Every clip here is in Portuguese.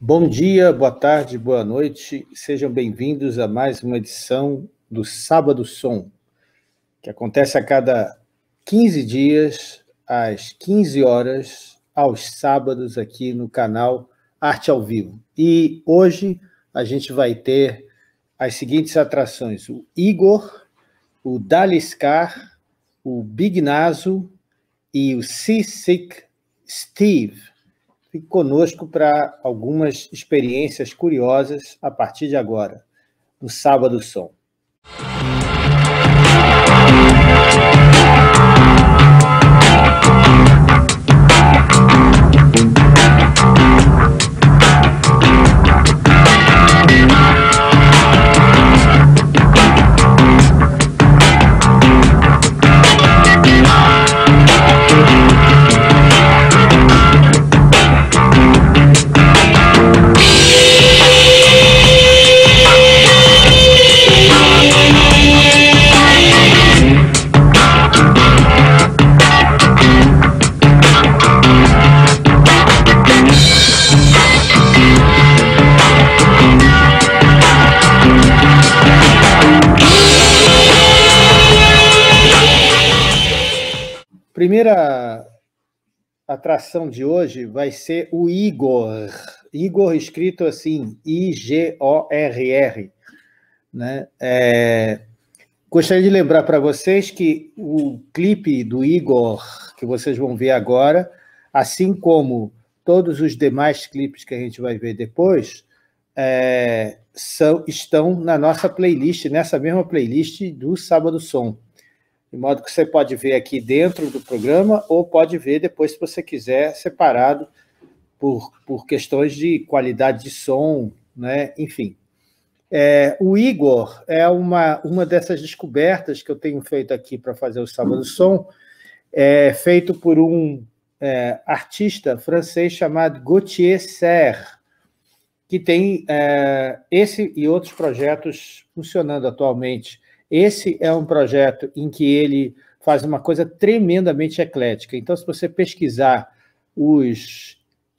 Bom dia, boa tarde, boa noite. Sejam bem-vindos a mais uma edição do Sábado Som, que acontece a cada 15 dias, às 15 horas, aos sábados, aqui no canal Arte ao Vivo. E hoje a gente vai ter as seguintes atrações: o Igor, o Daliscar, o Big Naso e o Seasick Steve. Fique conosco para algumas experiências curiosas a partir de agora, no Sábado Som. Primeira atração de hoje vai ser o Igor. Igor escrito assim, I-G-O-R-R. Né? Gostaria de lembrar para vocês que o clipe do Igor, que vocês vão ver agora, assim como todos os demais clipes que a gente vai ver depois, estão na nossa playlist, nessa mesma playlist do Sábado Som. De modo que você pode ver aqui dentro do programa ou pode ver depois, se você quiser, separado por questões de qualidade de som, né? Enfim. O Igor é uma dessas descobertas que eu tenho feito aqui para fazer o Sábado Som, feito por um artista francês chamado Gauthier Serre, que tem esse e outros projetos funcionando atualmente. Esse é um projeto em que ele faz uma coisa tremendamente eclética. Então, se você pesquisar os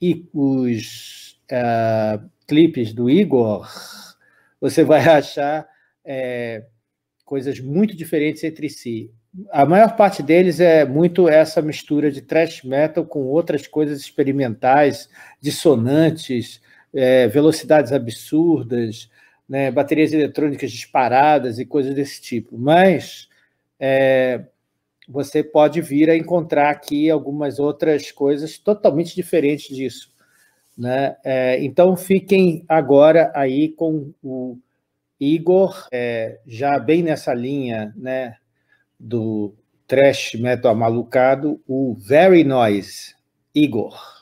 clipes do Igor, você vai achar coisas muito diferentes entre si. A maior parte deles é muito essa mistura de thrash metal com outras coisas experimentais, dissonantes, velocidades absurdas, né, baterias eletrônicas disparadas e coisas desse tipo. Mas você pode vir a encontrar aqui algumas outras coisas totalmente diferentes disso. Né? Então, fiquem agora aí com o Igor, já bem nessa linha, né, do thrash metal amalucado, o Very Noise, Igor.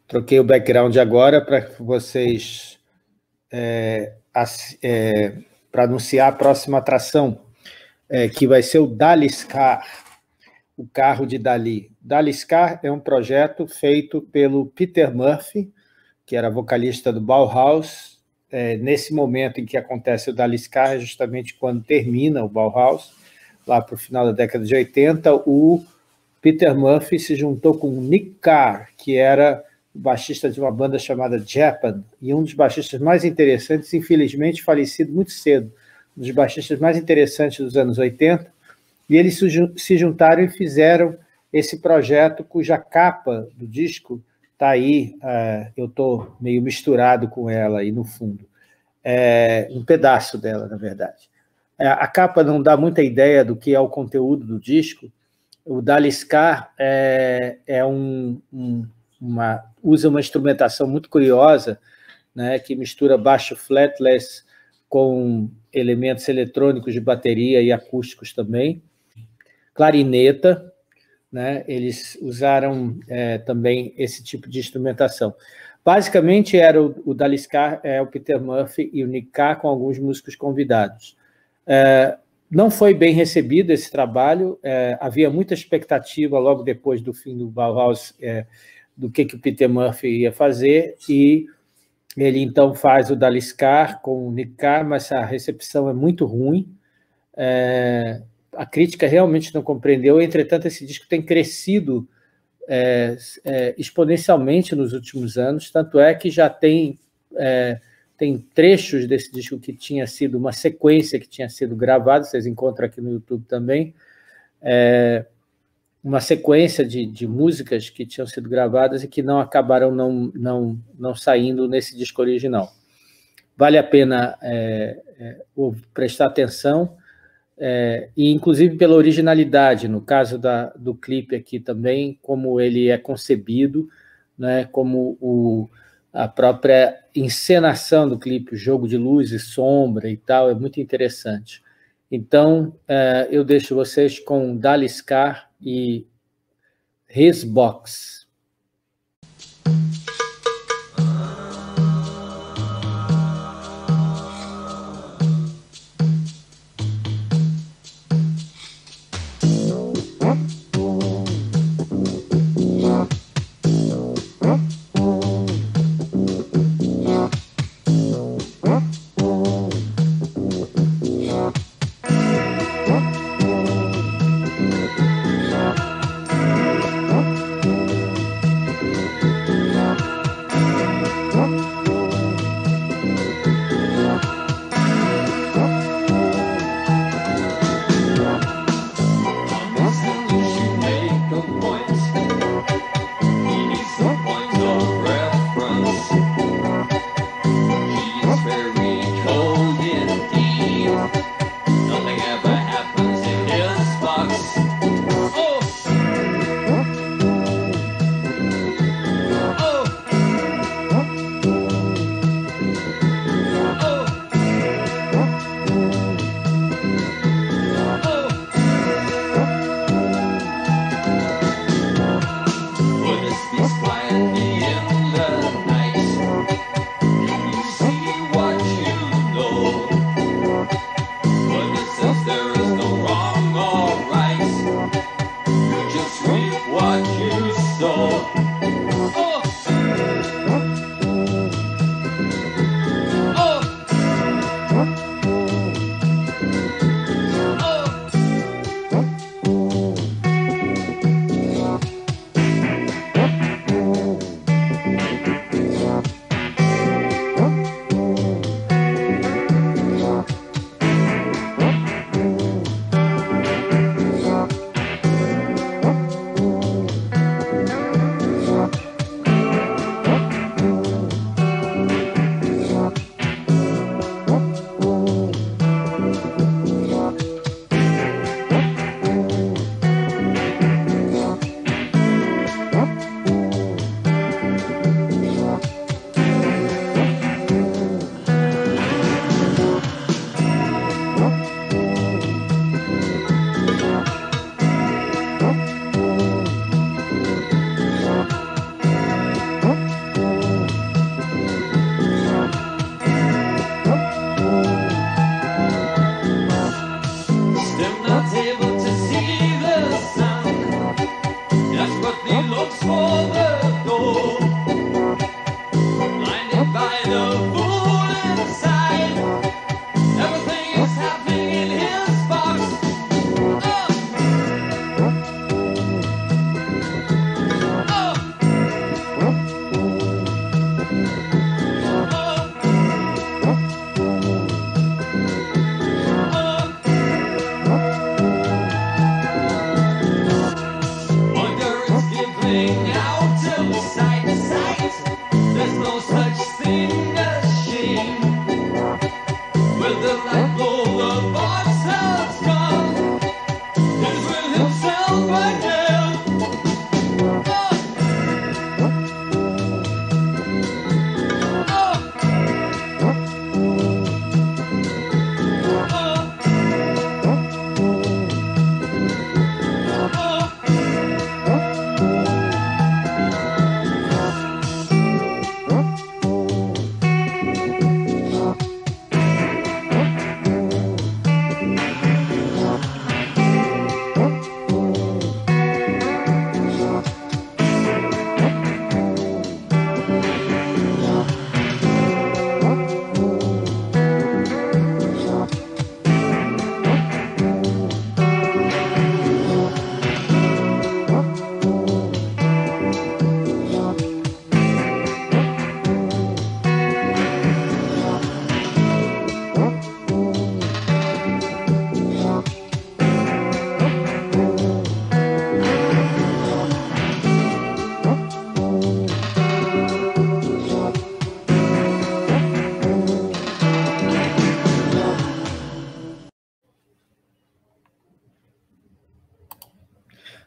Troquei o background agora para vocês para anunciar a próxima atração, que vai ser o Dali's Car, o carro de Dali. Dali's Car é um projeto feito pelo Peter Murphy, que era vocalista do Bauhaus. Nesse momento em que acontece o Dali's Car, é justamente quando termina o Bauhaus, lá para o final da década de 80, o Peter Murphy se juntou com o Nick Carr, que era o baixista de uma banda chamada Japan, e um dos baixistas mais interessantes, infelizmente falecido muito cedo, um dos baixistas mais interessantes dos anos 80, e eles se juntaram e fizeram esse projeto, cuja capa do disco está aí, eu estou meio misturado com ela aí no fundo, um pedaço dela, na verdade. A capa não dá muita ideia do que é o conteúdo do disco. O Dali's Car usa uma instrumentação muito curiosa, né, que mistura baixo fretless com elementos eletrônicos de bateria e acústicos também. Clarineta, né, eles usaram também esse tipo de instrumentação. Basicamente, era o Dali's Car, o Peter Murphy e o Nick Carr, com alguns músicos convidados. Não foi bem recebido esse trabalho, havia muita expectativa logo depois do fim do Bauhaus do que o Peter Murphy ia fazer, e ele então faz o Dali's Car com o Nick Carr, mas a recepção é muito ruim, a crítica realmente não compreendeu. Entretanto, esse disco tem crescido exponencialmente nos últimos anos, tanto é que já tem trechos desse disco que tinha sido uma sequência que tinha sido gravada, vocês encontram aqui no YouTube também, uma sequência de músicas que tinham sido gravadas e que não acabaram não saindo nesse disco original. Vale a pena prestar atenção, e inclusive pela originalidade, no caso do clipe aqui também, como ele é concebido, né, como a própria encenação do clipe, o jogo de luz e sombra e tal, é muito interessante. Então, eu deixo vocês com Dali's Car e His Box.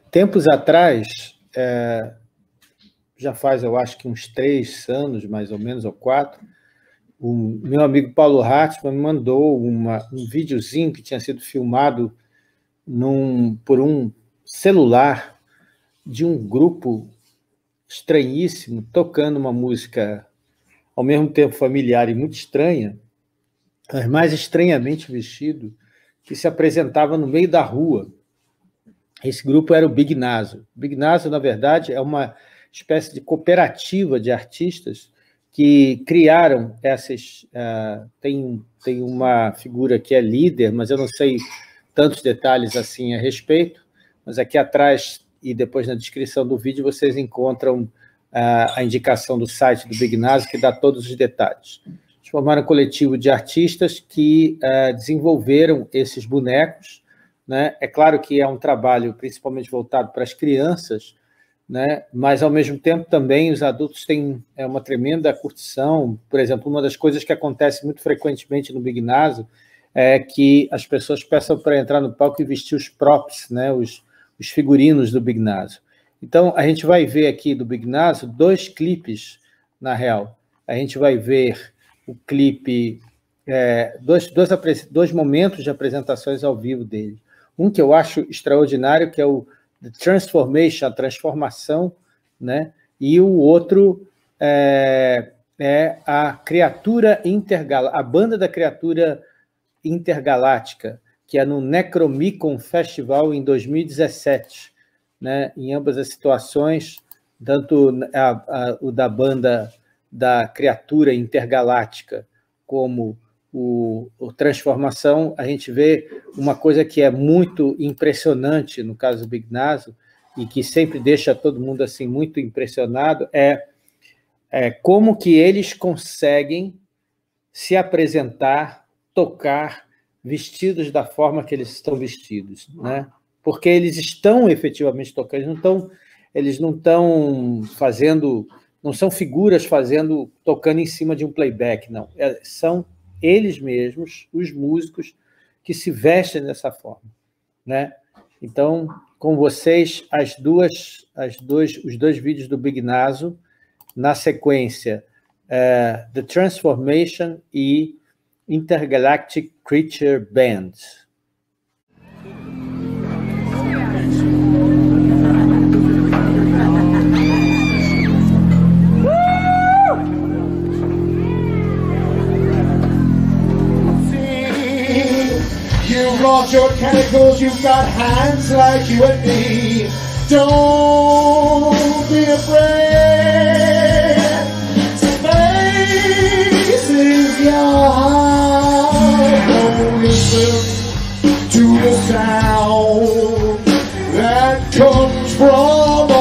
tempos atrás, já faz, eu acho que uns 3 anos, mais ou menos, ou 4, o meu amigo Paulo Hartmann me mandou um videozinho que tinha sido filmado por um celular de um grupo estranhíssimo, tocando uma música ao mesmo tempo familiar e muito estranha, mas mais estranhamente vestido, que se apresentava no meio da rua. Esse grupo era o Big Naso. O Big Naso, na verdade, é uma espécie de cooperativa de artistas que criaram essas... tem uma figura que é líder, mas eu não sei tantos detalhes assim a respeito, mas aqui atrás e depois na descrição do vídeo vocês encontram a indicação do site do Big Naso, que dá todos os detalhes. Eles formaram um coletivo de artistas que desenvolveram esses bonecos, né? É claro que é um trabalho principalmente voltado para as crianças, né? Mas, ao mesmo tempo, também os adultos têm uma tremenda curtição. Por exemplo, uma das coisas que acontece muito frequentemente no Big Naso é que as pessoas peçam para entrar no palco e vestir os props, né? Os figurinos do Big Naso. Então, a gente vai ver aqui do Big Naso 2 clipes, na real. A gente vai ver o clipe, dois momentos de apresentações ao vivo dele. Um que eu acho extraordinário, que é o The Transformation, a transformação, né? E o outro é a Criatura Intergaláctica, a banda da Criatura Intergaláctica, que é no Necromicon Festival em 2017, né? Em ambas as situações, tanto o da banda da Criatura Intergaláctica como o Transformação, a gente vê uma coisa que é muito impressionante no caso do Big Naso e que sempre deixa todo mundo assim muito impressionado, é como que eles conseguem se apresentar, tocar, vestidos da forma que eles estão vestidos, né? Porque eles estão efetivamente tocando, eles não estão fazendo, não são figuras tocando em cima de um playback, não. São eles mesmos, os músicos, que se vestem dessa forma, né? Então, com vocês, os 2 vídeos do Big Naso, na sequência, The Transformation e Intergalactic Creature Band. You've lost your tentacles, you've got hands like you and me. Don't be afraid. Space is your home. Don't listen to the sound that comes from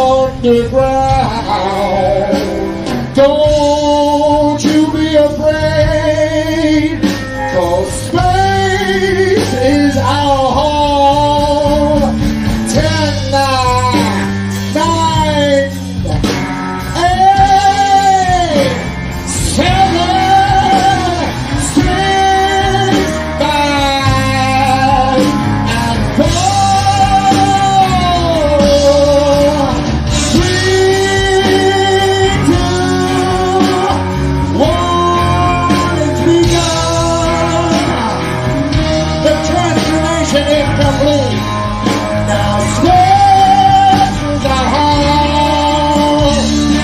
underground. Don't you be afraid, 'cause space is our home. 10, 9, 8, 7, 6, 5, and 4, 3, 2, 1, it's begun. The transformation is complete. Now space is our home.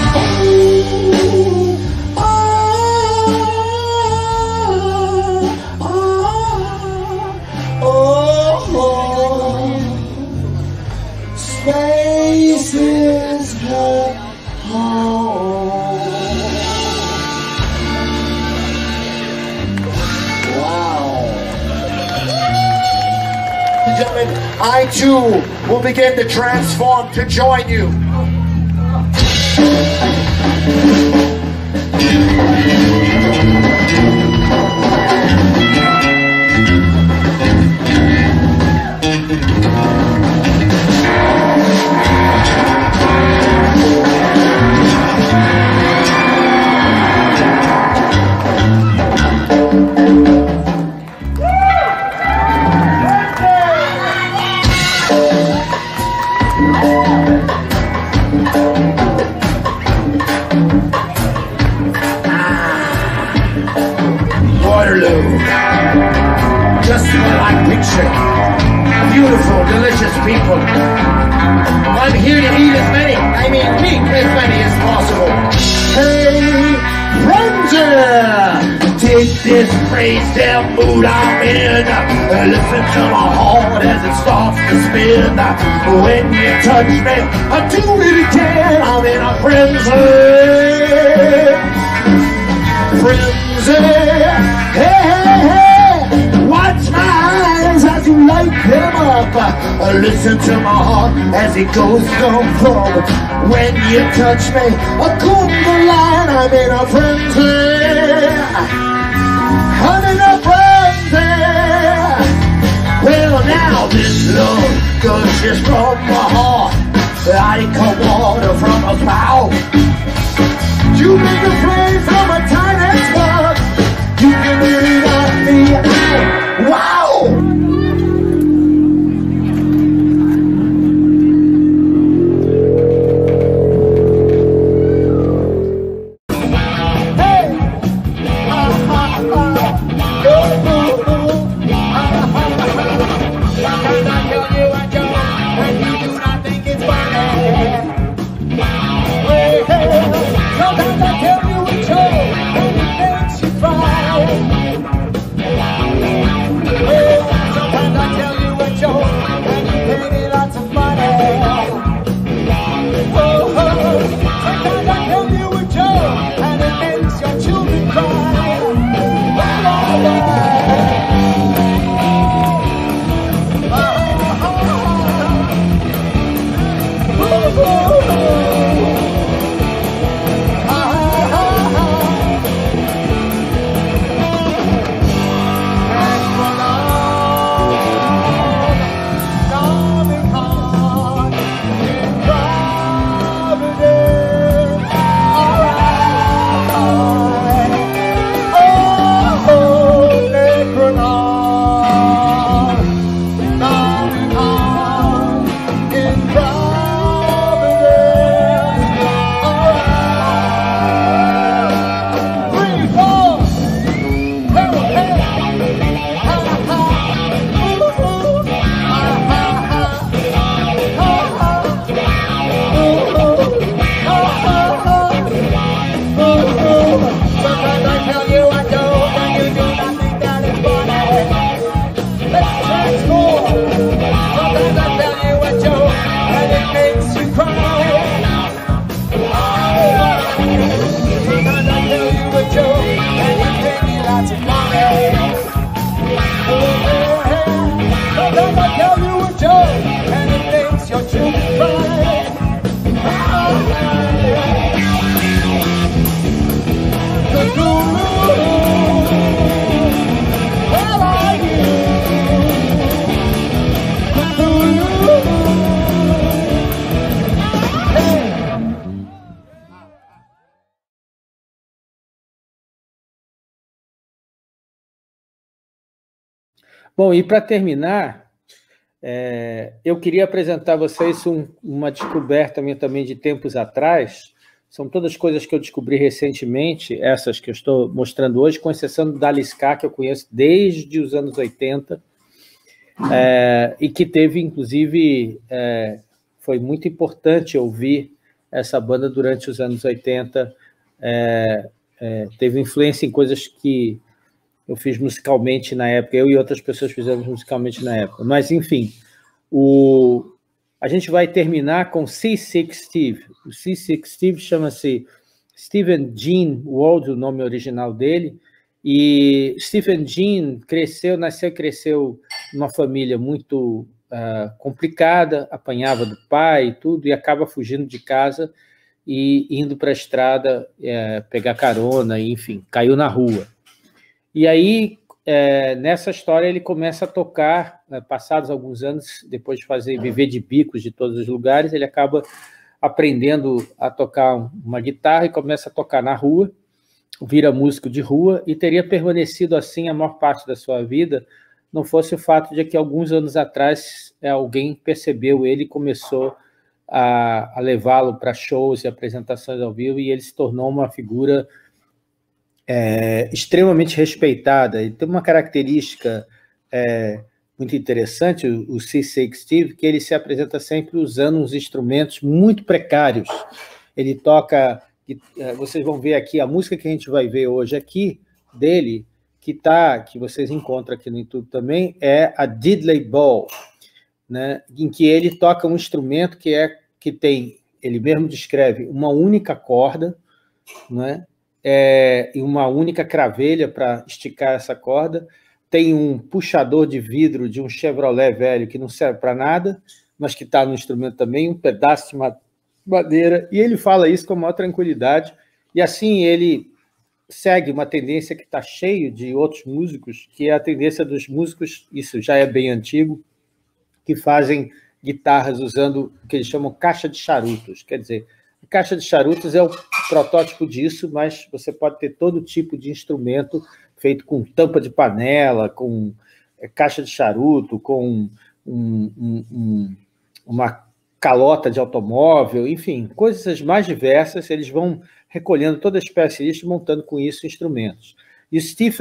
Space is her home. Wow. Gentlemen, I too will begin to transform to join you. I picture beautiful, delicious people. I'm here to eat as many, meet as many as possible. Hey, Ranger, take this crazy damn mood I'm in, and listen to my heart as it starts to spin. When you touch me, I do it again. I'm in a frenzy, hey, hey, hey. Watch my eyes as you light them up. Listen to my heart as it goes forward. When you touch me, I come the line. I'm in a frenzy, I'm in a frenzy. Well, now this love gushes from my heart like a water from a spout. You make a flame from a tiny spark. You can really knock me out. Wow! Bom, e para terminar, eu queria apresentar a vocês uma descoberta minha também de tempos atrás. São todas coisas que eu descobri recentemente, essas que eu estou mostrando hoje, com exceção do Dali Ska, que eu conheço desde os anos 80, e que teve, inclusive, foi muito importante ouvir essa banda durante os anos 80, teve influência em coisas que eu fiz musicalmente na época, eu e outras pessoas fizemos musicalmente na época. Mas, enfim, a gente vai terminar com Seasick Steve. O Seasick Steve chama-se Stephen Gene Wald, o nome original dele, e Stephen Gene nasceu e cresceu numa família muito complicada, apanhava do pai e tudo, e acaba fugindo de casa e indo para a estrada pegar carona, e, enfim, caiu na rua. E aí, nessa história, ele começa a tocar, passados alguns anos, depois de viver de bicos de todos os lugares, ele acaba aprendendo a tocar uma guitarra e começa a tocar na rua, vira músico de rua, e teria permanecido assim a maior parte da sua vida, não fosse o fato de que alguns anos atrás alguém percebeu ele e começou a levá-lo para shows e apresentações ao vivo, e ele se tornou uma figura extremamente respeitada. Ele tem uma característica muito interessante, o C6 Steve, que ele se apresenta sempre usando uns instrumentos muito precários. Ele toca, vocês vão ver aqui, a música que a gente vai ver hoje aqui, dele, que vocês encontram aqui no YouTube também, é a Diddley Bow, né, em que ele toca um instrumento que tem, ele mesmo descreve, uma única corda, né, e uma única cravelha para esticar essa corda, tem um puxador de vidro de um Chevrolet velho que não serve para nada, mas que está no instrumento também, um pedaço de madeira, e ele fala isso com a maior tranquilidade, e assim ele segue uma tendência que está cheio de outros músicos, que é a tendência dos músicos, isso já é bem antigo, que fazem guitarras usando o que eles chamam caixa de charutos. Quer dizer, a caixa de charutos é o protótipo disso, mas você pode ter todo tipo de instrumento feito com tampa de panela, com caixa de charuto, com uma calota de automóvel, enfim, coisas mais diversas. Eles vão recolhendo toda a espécie disso e montando com isso instrumentos. E o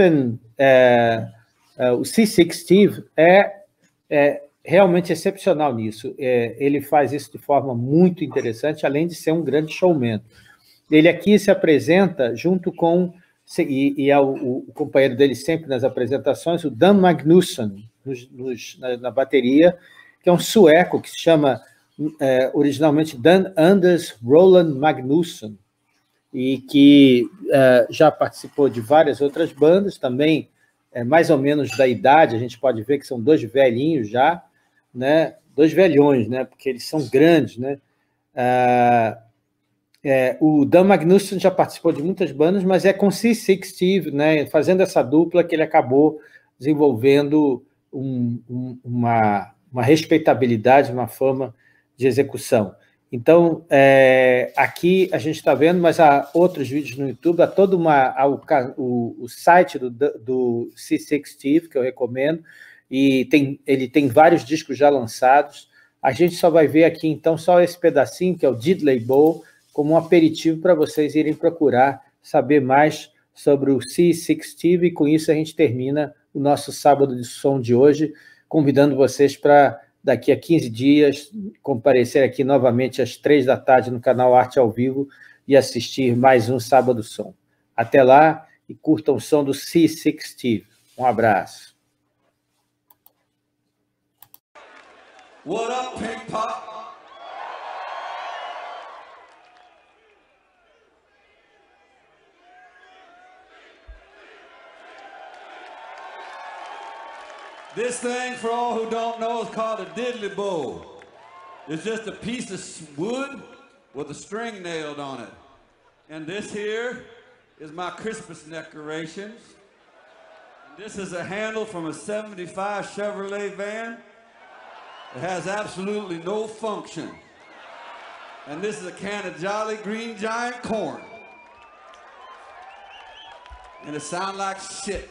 C6 Steve é realmente excepcional nisso. Ele faz isso de forma muito interessante, além de ser um grande showman. Ele aqui se apresenta junto com, e é o companheiro dele sempre nas apresentações, o Dan Magnusson, na bateria, que é um sueco que se chama originalmente Dan Anders Roland Magnusson, e que já participou de várias outras bandas, também mais ou menos da idade, a gente pode ver que são dois velhinhos já, né? Dois velhões, né? Porque eles são grandes, né? O Dan Magnusson já participou de muitas bandas, mas é com C6 Steve, né? Fazendo essa dupla, que ele acabou desenvolvendo uma respeitabilidade, uma fama de execução. Então, aqui a gente está vendo, mas há outros vídeos no YouTube, há todo o site do C6 Steve, que eu recomendo, e ele tem vários discos já lançados. A gente só vai ver aqui, então, só esse pedacinho, que é o Diddley Bow, como um aperitivo para vocês irem procurar saber mais sobre o C6 Steve, e com isso a gente termina o nosso Sábado de Som de hoje, convidando vocês para, daqui a 15 dias, comparecer aqui novamente às 3 da tarde no canal Arte ao Vivo e assistir mais um Sábado Som. Até lá e curtam o som do C6 Steve. Um abraço. What up, Pink Pop? This thing, for all who don't know, is called a diddley bow. It's just a piece of wood with a string nailed on it. And this here is my Christmas decorations. And this is a handle from a 75 Chevrolet van. It has absolutely no function. And this is a can of Jolly Green Giant corn. And it sounds like shit.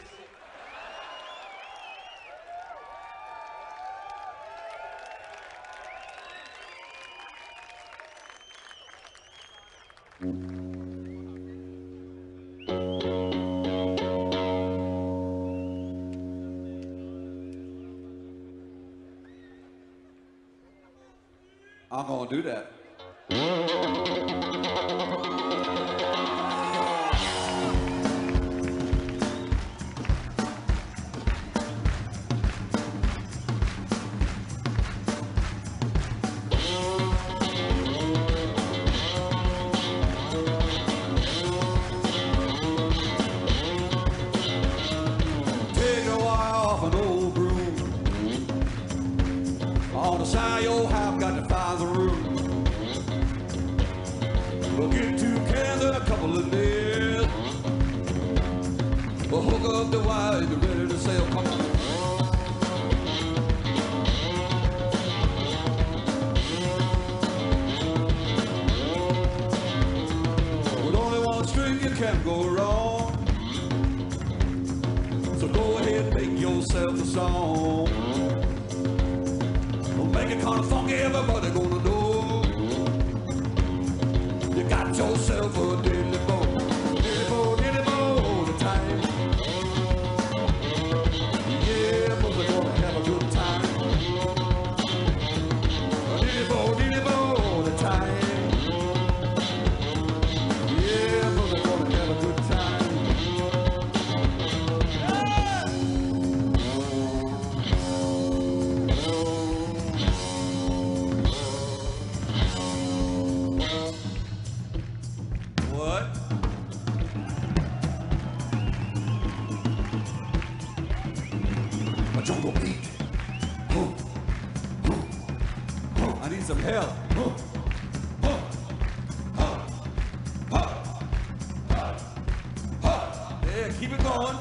I'm gonna do that. Take a wire off an old broom. On the side of your house, got to find the room. We'll get 2 cans and a couple of nails. We'll hook up the wire and be ready to sail. Come on. With only one string, you can't go wrong. So go ahead and make yourself a song. Make it kind of funky, everybody gonna know. You got yourself a diddly bow. Diddly bow all the time. Yeah, but we're gonna have a good time. I need some help. Yeah, keep it going.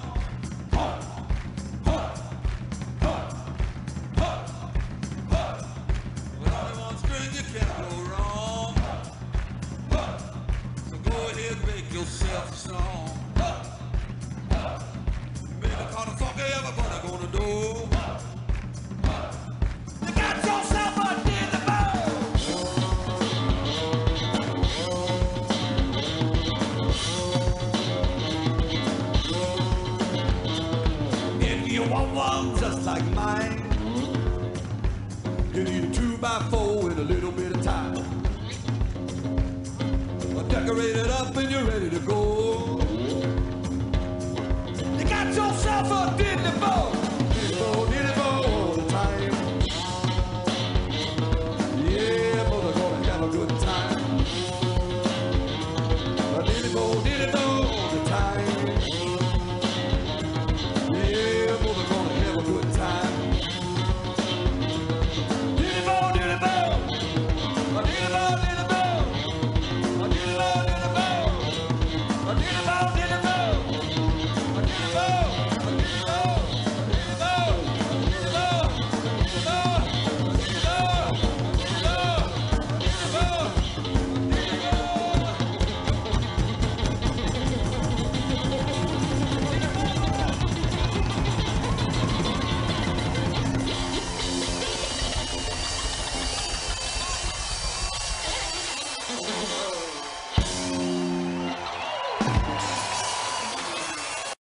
With only one string, you can't go wrong. So go ahead and make yourself a song. Make the kind of song everybody gonna do. You got yourself a Diddley Bow. If you want one just like mine, you need a 2x4